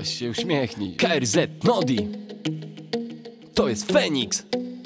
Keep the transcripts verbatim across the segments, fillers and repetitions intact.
Weź się uśmiechnij. K R Z Nodi. To jest Feniks.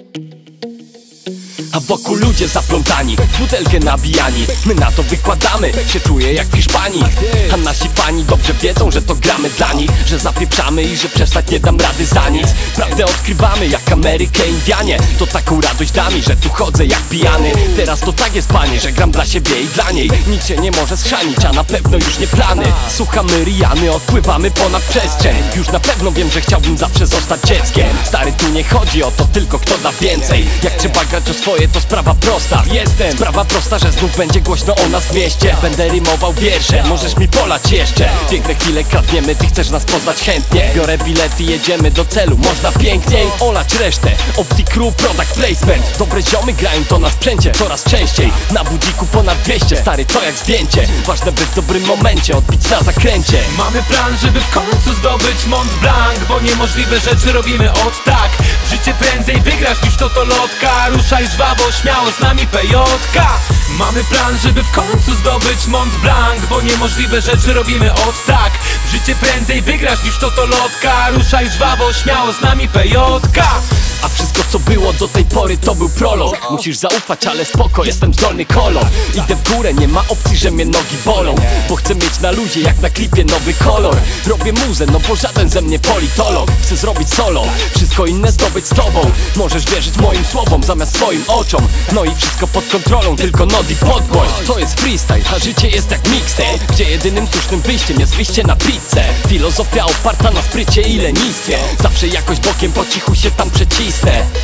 A wokół ludzie zaplątani, w butelkę nabijani. My na to wykładamy, się czuję jak w Hiszpanii. A nasi fani dobrze wiedzą, że to gramy dla nich, że zapieprzamy i że przestać nie dam rady za nic. Prawdę odkrywamy jak Amerykę Indianie. To taką radość da mi, że tu chodzę jak pijany. Teraz to tak jest, panie, że gram dla siebie i dla niej. Nic się nie może schrzanić, a na pewno już nie plany. Słuchamy Riany, odpływamy ponad przestrzeń. Już na pewno wiem, że chciałbym zawsze zostać dzieckiem. Stary, tu nie chodzi o to tylko kto da więcej. Jak trzeba grać o swoje, to sprawa prosta. Jestem, sprawa prosta, że znów będzie głośno o nas w mieście. Będę rymował wiersze, możesz mi polać jeszcze. Piękne chwile kradniemy, ty chcesz nas poznać chętnie. Biorę bilety, jedziemy do celu, można piękniej olać resztę. Optic Crew, product placement. Dobre ziomy grają to na sprzęcie coraz częściej. Na budziku ponad dwieście, stary, to jak zdjęcie. Ważne, by w dobrym momencie odbić na zakręcie. Mamy plan, żeby w końcu zdobyć Mont Blanc, bo niemożliwe rzeczy robimy od tak. Życie prędzej wygrasz niż to to lotka. Ruszaj żwawo, śmiało z nami P J K. Mamy plan, żeby w końcu zdobyć Mont Blanc, bo niemożliwe rzeczy robimy od tak. Życie prędzej wygrasz niż to to lotka. Ruszaj żwawo, śmiało z nami P J K. A wszystko co było do tej pory to był prolog. Musisz zaufać, ale spoko, jestem zdolny kolor. Idę w górę, nie ma opcji, że mnie nogi bolą, bo chcę mieć na luzie jak na klipie nowy kolor. Robię muzę, no bo żaden ze mnie politolog. Chcę zrobić solo, wszystko inne zdobyć z tobą. Możesz wierzyć moim słowom zamiast swoim oczom. No i wszystko pod kontrolą, tylko Nodi podgłoś. To jest freestyle, a życie jest jak mixtape, gdzie jedynym słusznym wyjściem jest wyjście na pizzę. Filozofia oparta na sprycie i lenistwie. Zawsze jakoś bokiem po cichu się tam przecisnę.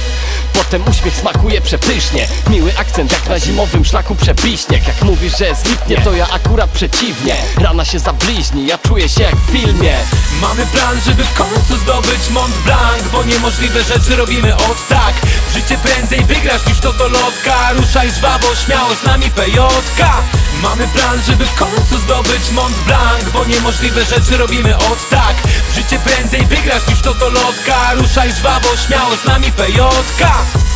Potem uśmiech smakuje przepysznie. Miły akcent jak na zimowym szlaku przepiśniek. Jak mówisz, że zlipnie, to ja akurat przeciwnie. Rana się zabliźni, ja czuję się jak w filmie. Mamy plan, żeby w końcu zdobyć Mont Blanc, bo niemożliwe rzeczy robimy od tak. Życie prędzej wygrasz niż to to lotka. Ruszaj żwawo, śmiało z nami P J K. Mamy plan, żeby w końcu zdobyć Mont Blanc, bo niemożliwe rzeczy robimy od tak. Życie prędzej wygrasz niż to to lotka. Ruszaj żwawo, śmiało z nami P J K.